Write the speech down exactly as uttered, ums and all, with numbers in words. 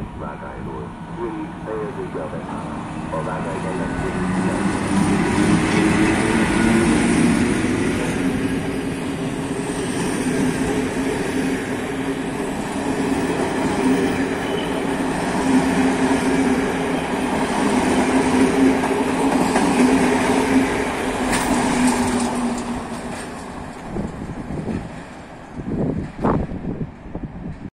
vágányról. Nyílik fejezője a veszállás. A vágány ellen